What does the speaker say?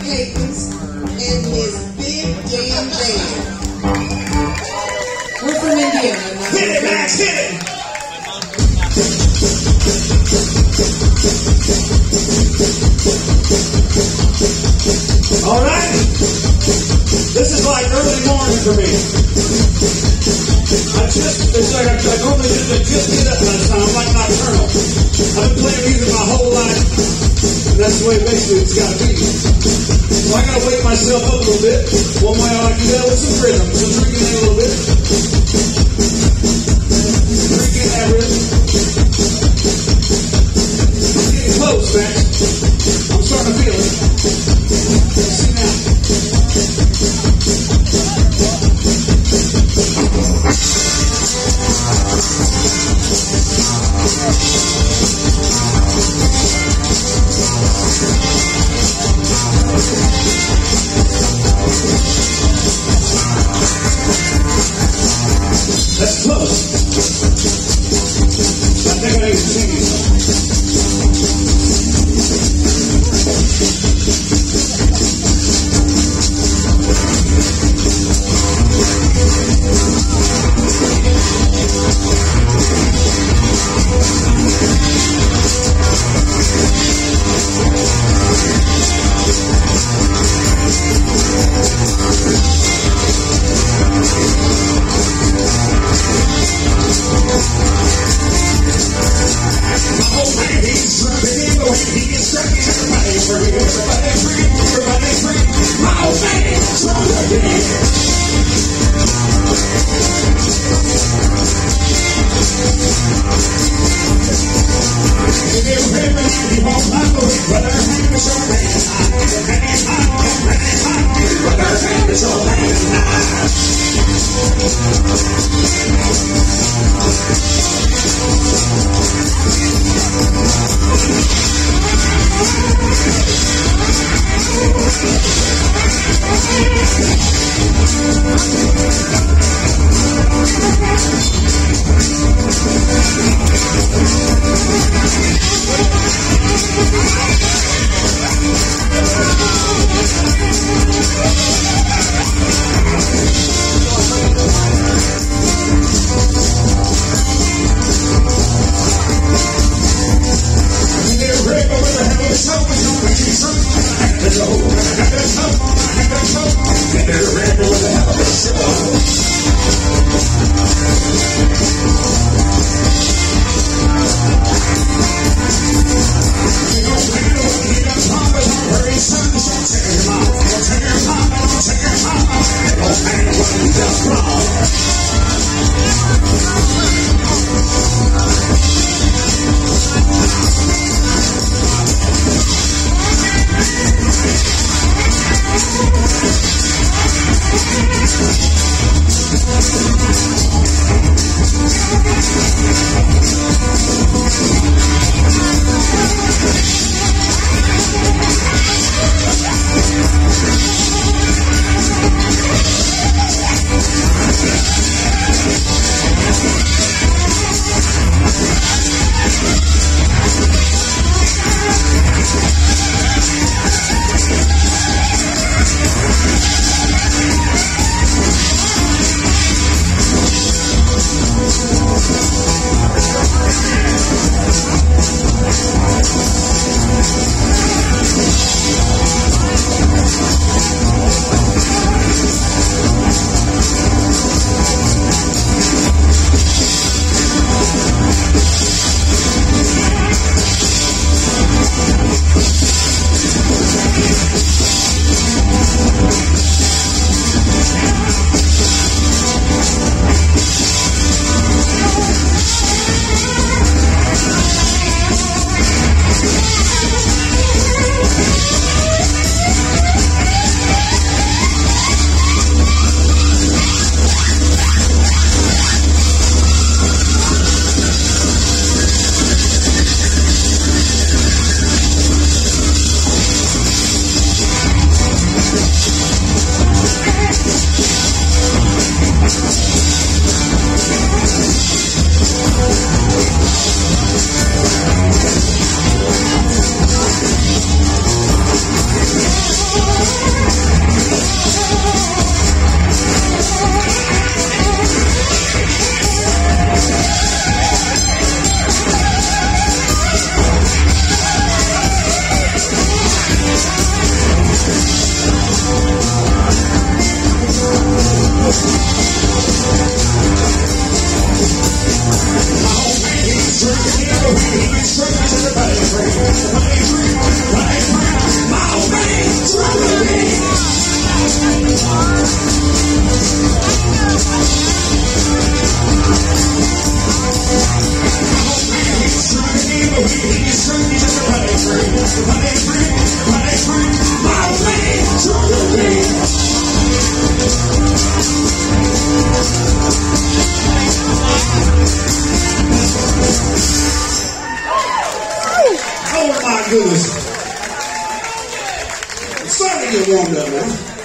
Havens and his big damn band. We're from Indiana. Hit it, Max, hit it! All right? This is like early morning for me. It's like I normally just get up last time. I'm like nocturnal. I've been playing music my whole life. And that's the way basically it's got to be. So I got to wake myself up a little bit. One way I like to do that with some rhythm. So drinking that a little bit. Drinking that rhythm. I'm getting close, man. I'm starting to feel it. See now. That's close. I think I need to sing it. starting to get warmed up now.